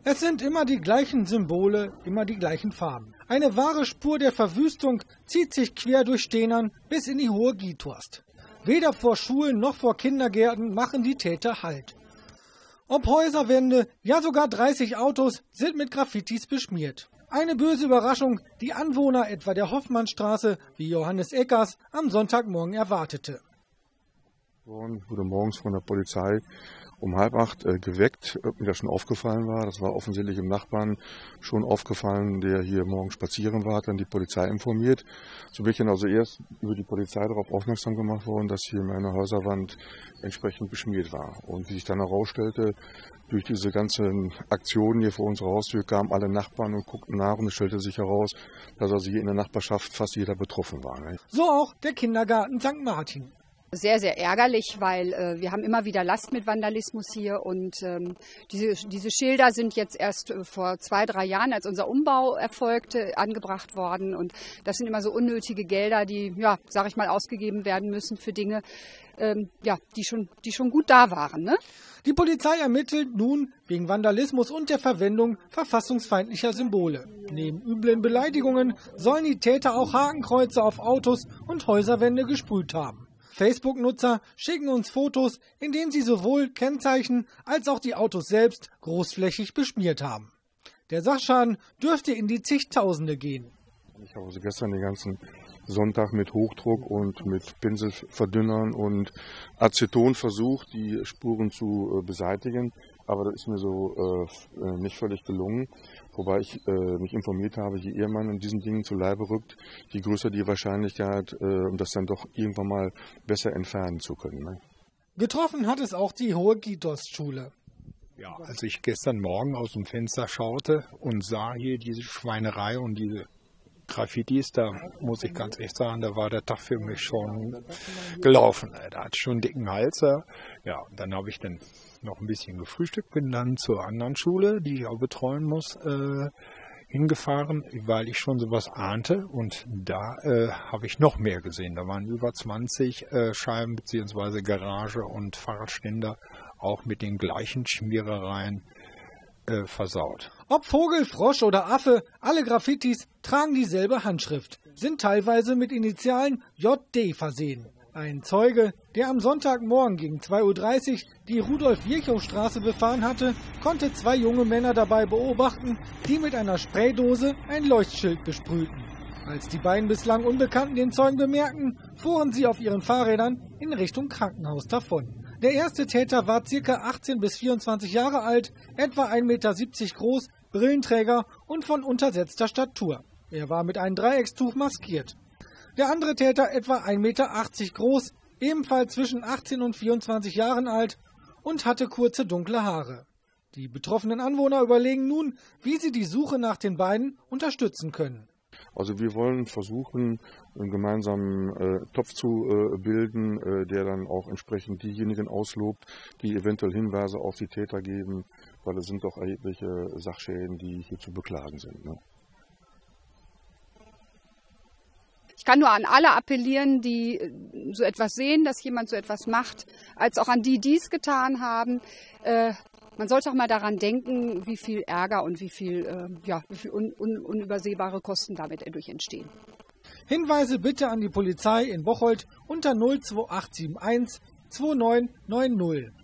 Es sind immer die gleichen Symbole, immer die gleichen Farben. Eine wahre Spur der Verwüstung zieht sich quer durch Steenern bis in die Hohe Giethorst. Weder vor Schulen noch vor Kindergärten machen die Täter Halt. Ob Häuserwände, ja sogar 30 Autos sind mit Graffitis beschmiert. Eine böse Überraschung, die Anwohner etwa der Hoffmannstraße wie Johannes Eckers am Sonntagmorgen erwartete. Wurde morgens von der Polizei um 7:30 geweckt, mir das schon aufgefallen war. Das war offensichtlich im Nachbarn schon aufgefallen, der hier morgen spazieren war, hat dann die Polizei informiert. So bin ich dann also erst über die Polizei darauf aufmerksam gemacht worden, dass hier meine Häuserwand entsprechend beschmiert war. Und wie sich dann herausstellte, durch diese ganzen Aktionen hier vor unserer Haustür kamen alle Nachbarn und guckten nach und es stellte sich heraus, dass also hier in der Nachbarschaft fast jeder betroffen war. So auch der Kindergarten St. Martin. Sehr, sehr ärgerlich, weil wir haben immer wieder Last mit Vandalismus hier und diese Schilder sind jetzt erst vor 2, 3 Jahren, als unser Umbau erfolgte, angebracht worden und das sind immer so unnötige Gelder, die, ja, sag ich mal, ausgegeben werden müssen für Dinge, die schon gut da waren, ne? Die Polizei ermittelt nun wegen Vandalismus und der Verwendung verfassungsfeindlicher Symbole. Neben üblen Beleidigungen sollen die Täter auch Hakenkreuze auf Autos und Häuserwände gesprüht haben. Facebook-Nutzer schicken uns Fotos, in denen sie sowohl Kennzeichen als auch die Autos selbst großflächig beschmiert haben. Der Sachschaden dürfte in die Zigtausende gehen. Ich habe also gestern den ganzen Sonntag mit Hochdruck und mit Pinselverdünnern und Aceton versucht, die Spuren zu beseitigen. Aber das ist mir so nicht völlig gelungen. Wobei ich mich informiert habe, je eher man in diesen Dingen zu Leibe rückt, je größer die Wahrscheinlichkeit, das dann doch irgendwann mal besser entfernen zu können. Ne? Getroffen hat es auch die Hohe Giethorst-Schule. Ja, als ich gestern Morgen aus dem Fenster schaute und sah hier diese Schweinerei und diese Graffitis, da muss ich ganz echt sagen, da war der Tag für mich schon gelaufen. Da hat schon einen dicken Hals. Ja, und dann habe ich dann noch ein bisschen gefrühstückt, bin dann zur anderen Schule, die ich auch betreuen muss, hingefahren, weil ich schon sowas ahnte und da habe ich noch mehr gesehen. Da waren über 20 Scheiben bzw. Garage und Fahrradständer auch mit den gleichen Schmierereien versaut. Ob Vogel, Frosch oder Affe, alle Graffitis tragen dieselbe Handschrift, sind teilweise mit Initialen JD versehen. Ein Zeuge, der am Sonntagmorgen gegen 2:30 Uhr die Rudolf-Virchow-Straße befahren hatte, konnte 2 junge Männer dabei beobachten, die mit einer Spraydose ein Leuchtschild besprühten. Als die beiden bislang Unbekannten den Zeugen bemerkten, fuhren sie auf ihren Fahrrädern in Richtung Krankenhaus davon. Der erste Täter war ca. 18 bis 24 Jahre alt, etwa 1,70 Meter groß, Brillenträger und von untersetzter Statur. Er war mit einem Dreieckstuch maskiert. Der andere Täter, etwa 1,80 Meter groß, ebenfalls zwischen 18 und 24 Jahren alt und hatte kurze dunkle Haare. Die betroffenen Anwohner überlegen nun, wie sie die Suche nach den beiden unterstützen können. Also wir wollen versuchen, einen gemeinsamen Topf zu bilden, der dann auch entsprechend diejenigen auslobt, die eventuell Hinweise auf die Täter geben, weil es sind doch erhebliche Sachschäden, die hier zu beklagen sind. Ne? Ich kann nur an alle appellieren, die so etwas sehen, dass jemand so etwas macht, als auch an die, die es getan haben. Man sollte auch mal daran denken, wie viel Ärger und wie viel unübersehbare Kosten damit dadurch entstehen. Hinweise bitte an die Polizei in Bocholt unter 02871 2990.